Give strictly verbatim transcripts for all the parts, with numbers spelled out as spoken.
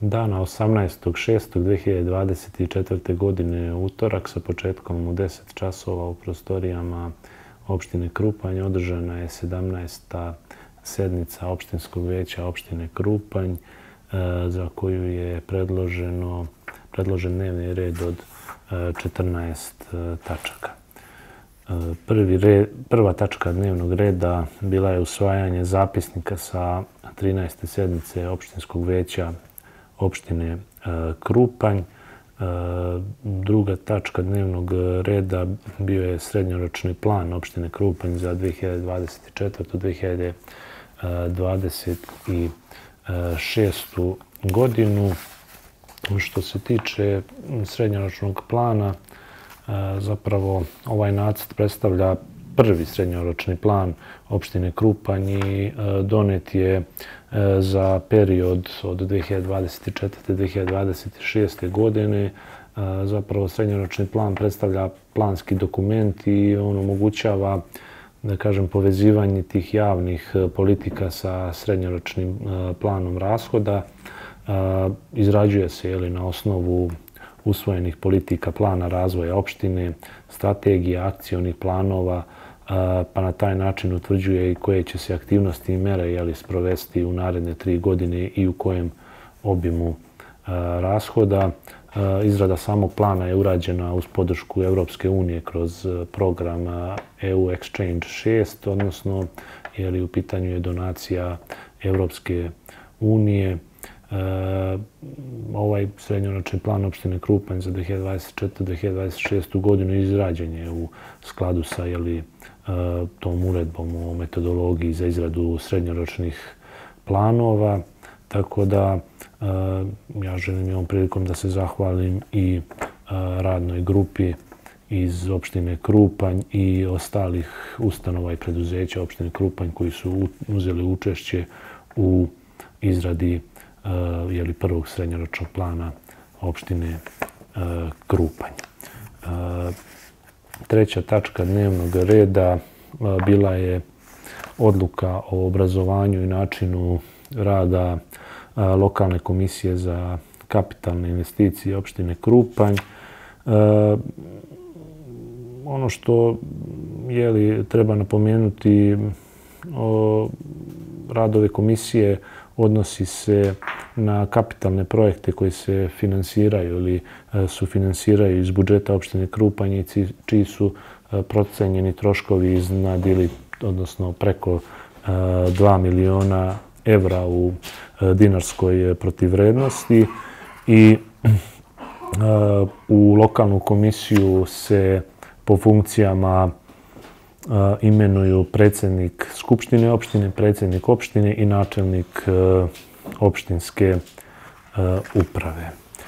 Dana osamnaestog šestog dve hiljade dvadeset četvrte. godine, utorak, sa početkom u deset časova u prostorijama opštine Krupanj održana je sedamnaesta sednica opštinskog veća opštine Krupanj, za koju je predloženo, predložen dnevni red od četrnaest tačaka. Prvi red, prva tačka dnevnog reda bila je usvajanje zapisnika sa trinaeste sednice opštinskog veća opštine Krupanj. Druga tačka dnevnog reda bio je srednjoročni plan opštine Krupanj za dve hiljade dvadeset četvrtu. do dve hiljade dvadeset šestu. godinu. Što se tiče srednjoročnog plana, zapravo ovaj nacrt predstavlja prvi srednjoročni plan opštine Krupanj i donet je za period od dve hiljade dvadeset četvrte. do dve hiljade dvadeset šeste. godine. Zapravo srednjoročni plan predstavlja planski dokument i on omogućava, da kažem, povezivanje tih javnih politika sa srednjoročnim planom rashoda. Izrađuje se je li, na osnovu usvojenih politika plana razvoja opštine, strategija, akcionih planova, pa na taj način utvrđuje i koje će se aktivnosti i mere je li, sprovesti u naredne tri godine i u kojem obimu rashoda. Izrada samog plana je urađena uz podršku Evropske unije kroz program E U Exchange šest, odnosno je li, u pitanju je donacija Evropske unije. Ovaj srednjoročni plan opštine Krupanj za dve hiljade dvadeset četvrtu. do dve hiljade dvadeset šestu. godinu izrađen je u skladu sa je li, tom uredbom o metodologiji za izradu srednjoročnih planova. Tako da ja želim i ovom prilikom da se zahvalim i radnoj grupi iz opštine Krupanj i ostalih ustanova i preduzeća opštine Krupanj koji su uzeli učešće u izradi je li, prvog srednjoročnog plana opštine Krupanj. Treća tačka dnevnog reda bila je odluka o obrazovanju i načinu rada lokalne komisije za kapitalne investicije opštine Krupanj. Ono što je li, treba napomenuti, rad ove komisije odnosi se na kapitalne projekte koji se finansiraju ili sufinansiraju iz budžeta opštine Krupanj i čiji su procenjeni troškovi iznad, odnosno preko dva miliona evra u dinarskoj protivvrednosti. I u lokalnu komisiju se po funkcijama imenuju predsjednik skupštine opštine, predsjednik opštine i načelnik opštinske uprave.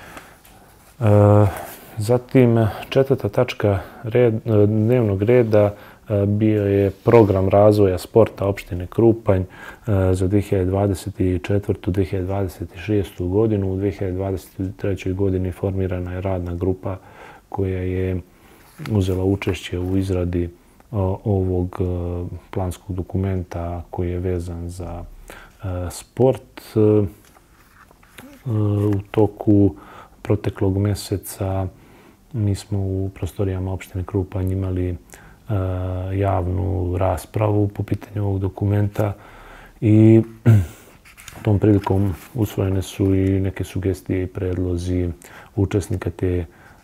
Zatim, četvrta tačka dnevnog reda bio je program razvoja sporta opštine Krupanj za dve hiljade dvadeset četvrtu. do dve hiljade dvadeset šestu. godinu. U dve hiljade dvadeset trećoj. godini formirana je radna grupa koja je uzela učešće u izradi ovog planskog dokumenta koji je vezan za sport. U toku proteklog meseca mi smo u prostorijama opštine Krupanj imali javnu raspravu po pitanju ovog dokumenta i tom prilikom usvojene su i neke sugestije i predlozi učesnika te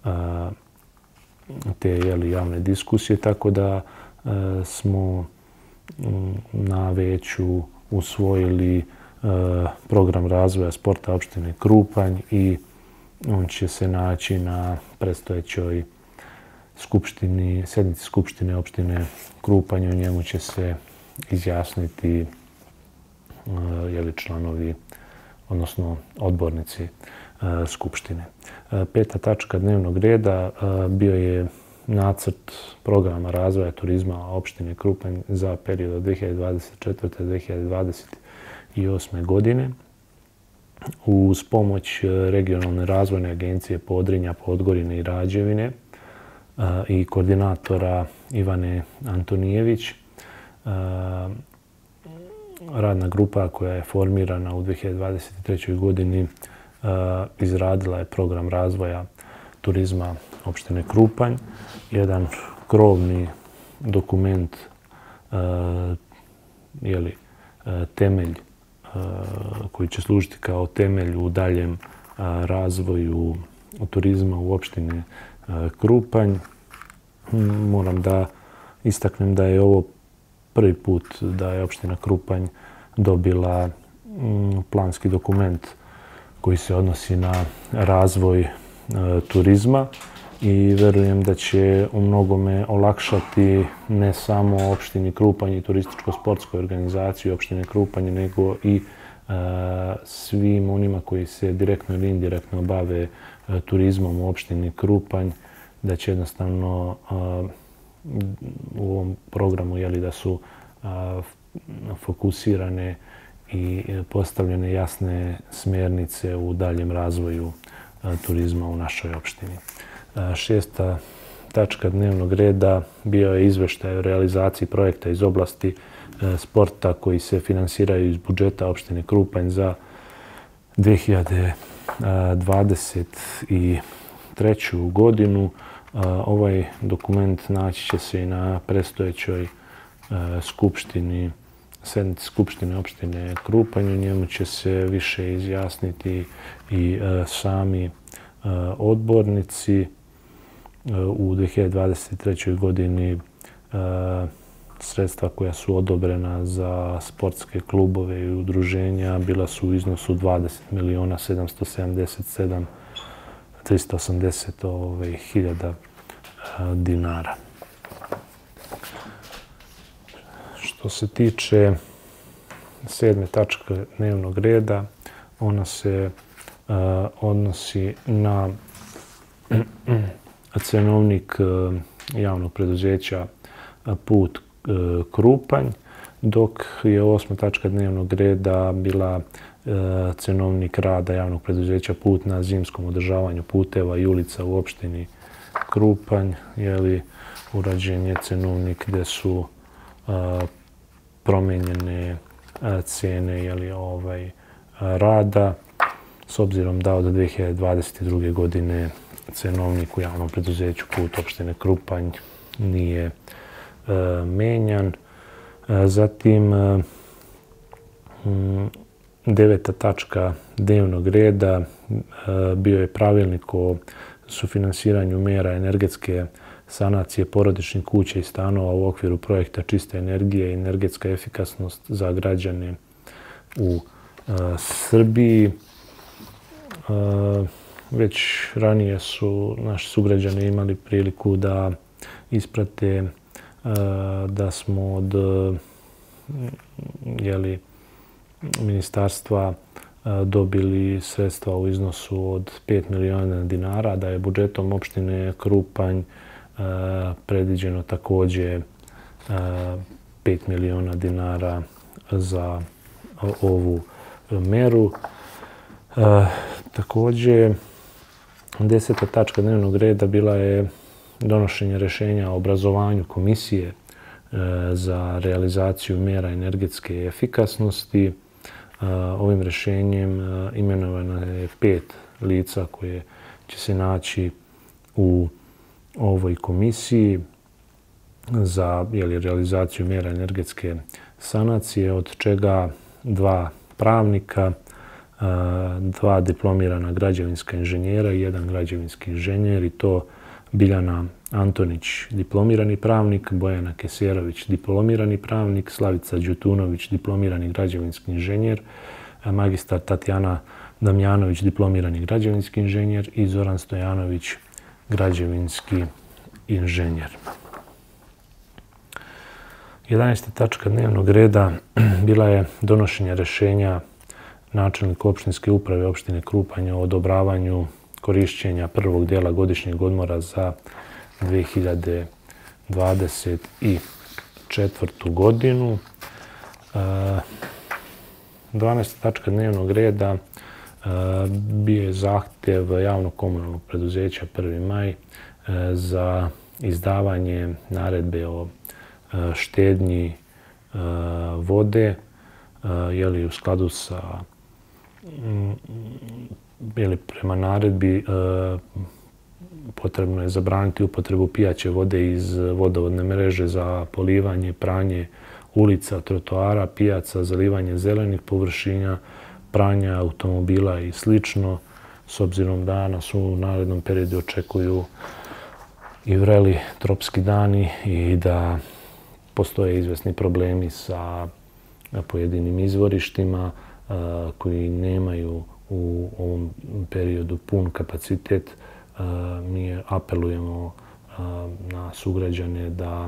te je li, javne diskusije, tako da smo na veću usvojili program razvoja sporta opštine Krupanj i on će se naći na predstojećoj skupštini, sednici skupštine opštine Krupanj. U njemu će se izjasniti je li, članovi, odnosno odbornici skupštine. Peta tačka dnevnog reda bio je nacrt programa razvoja turizma opštine Krupanj za period od dve hiljade dvadeset četvrte. do dve hiljade dvadeset osme. godine. Uz pomoć Regionalne razvojne agencije Podrinja, Podgorine i Rađevine i koordinatora Ivane Antonijević, radna grupa koja je formirana u dve hiljade dvadeset trećoj. godini izradila je program razvoja turizma opštine Krupanj, jedan krovni dokument, jeli, temelj koji će služiti kao temelj u daljem razvoju turizma u opštini Krupanj. Moram da istaknem da je ovo prvi put da je opština Krupanj dobila planski dokument koji se odnosi na razvoj turizma i vjerujem da će u mnogome olakšati ne samo opštini Krupanj i turističko-sportskoj organizaciji opštine Krupanj, nego i svim onima koji se direktno ili indirektno bave turizmom u opštini Krupanj, da će jednostavno u ovom programu da su fokusirane i postavljene jasne smjernice u daljem razvoju turizma u našoj opštini. Šesta tačka dnevnog reda bio je izveštaj o realizaciji projekta iz oblasti sporta koji se finansiraju iz budžeta opštine Krupanj za dve hiljade dvadeset treću. godinu. Ovaj dokument naći će se i na predstojećoj skupštini, sednici Skupštine opštine Krupanj. U njemu će se više izjasniti i sami odbornici. U dve hiljade dvadeset trećoj. godini sredstva koja su odobrena za sportske klubove i udruženja bila su u iznosu dvadeset miliona sedamsto sedamdeset sedam tisuća trista osamdeset hiljada dinara. Što se tiče sedme tačke dnevnog reda, ona se odnosi na cenovnik javnog preduzeća Put Krupanj, dok je osma tačka dnevnog reda bila cenovnik rada javnog preduzeća Put na zimskom održavanju puteva i ulica u opštini Krupanj. Urađen je cenovnik gdje su promijenjene cijene rada, s obzirom da od dve hiljade dvadeset druge. godine cenovnik u javnom preduzeću Put opštine Krupanj nije menjan. Zatim, deveta tačka dnevnog reda bio je pravilnik o sufinansiranju mjera energetske sanacije porodičnih kuća i stanova u okviru projekta Čista energija i energetska efikasnost za građane u Srbiji. Već ranije su naši sugrađani imali priliku da isprate da smo od ministarstva dobili sredstva u iznosu od pet miliona dinara, da je budžetom opštine Krupanj predviđeno također pet miliona dinara za ovu meru. Također, deseta tačka dnevnog reda bila je donošenje rješenja o obrazovanju komisije za realizaciju mjera energetske efikasnosti. Ovim rješenjem imenovano je pet lica koje će se naći u ovoj komisiji za realizaciju mjera energetske sanacije, od čega dva pravnika, dva diplomirana građevinska inženjera i jedan građevinski inženjer, i to Biljana Antonić, diplomirani pravnik, Bojana Keserović, diplomirani pravnik, Slavica Đutunović, diplomirani građevinski inženjer, magistar Tatjana Damjanović, diplomirani građevinski inženjer i Zoran Stojanović, građevinski inženjer. jedanaesta tačka dnevnog reda bila je donošenje rješenja načelnika opštinske uprave opštine Krupanj o odobravanju korišćenja prvog dijela godišnjeg odmora za dve hiljade dvadeset četvrtu. godinu. dvanaesta tačka dnevnog reda bio je zahtjev javnog komunalnog preduzeća Prvi maj za izdavanje naredbe o štednji vode, u skladu sa ili prema naredbi potrebno je zabraniti upotrebu pijaće vode iz vodovodne mreže za polivanje, pranje ulica, trotoara, pijaca, zalivanje zelenih površina, pranja automobila i slično, s obzirom da nas u narednom periodu očekuju i vreli tropski dani i da postoje izvesni problemi sa pojedinim izvorištima koji nemaju u ovom periodu pun kapacitet. Mi apelujemo na sugrađane da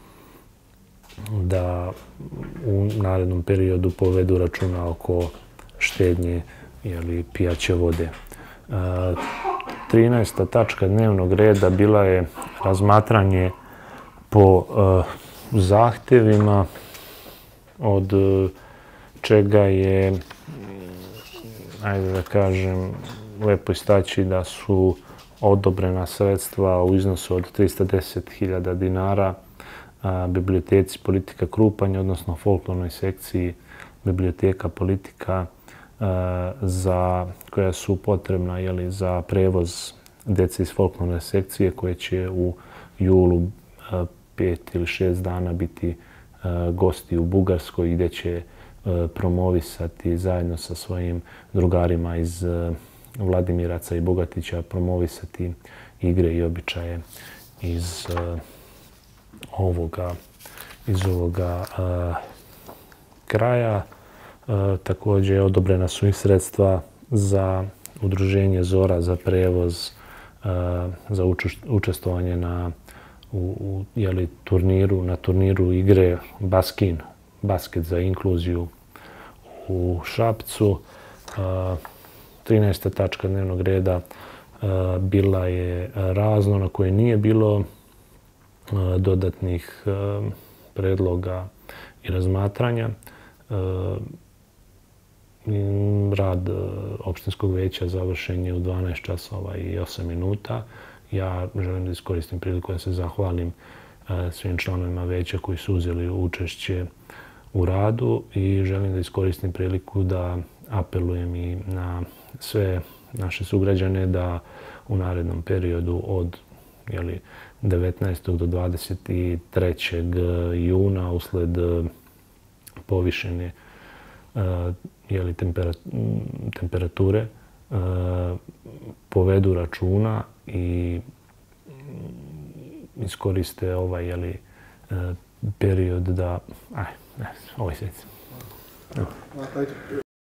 da u narednom periodu povedu računa oko štednje ili pijaće vode. trinaesta tačka dnevnog reda bila je razmatranje po zahtjevima, od čega je, ajde da kažem, lepo istaći da su odobrena sredstva u iznosu od trista deset hiljada dinara biblioteci Politika Krupanj, odnosno folklornoj sekciji Biblioteka Politika, za, koja su potrebna jeli, za prevoz dece iz folklorne sekcije koje će u julu pet ili šest dana biti gosti u Bugarskoj gdje će promovisati zajedno sa svojim drugarima iz Vladimiraca i Bogatića, promovisati igre i običaje iz ovoga, iz ovoga kraja. Također odobrena su i sredstva za udruženje Zora za prevoz, za učestvovanje na u, u jeli, turniru, na turniru igre Baskin, basket za inkluziju u Šapcu. trinaesta tačka dnevnog reda bila je razno, na koje nije bilo dodatnih predloga i razmatranja. Rad opštinskog veća završen je u dvanaest časova i osam minuta. Ja želim da iskoristim priliku da se zahvalim svim članovima veća koji su uzeli učešće u radu i želim da iskoristim priliku da apelujem i na sve naše sugrađane da u narednom periodu od jeli, devetnaestog do dvadeset trećeg juna usled povišene jeli, temperature povedu računa i iskoriste ovaj jeli, period da... Aj, ne, ovaj sjeci.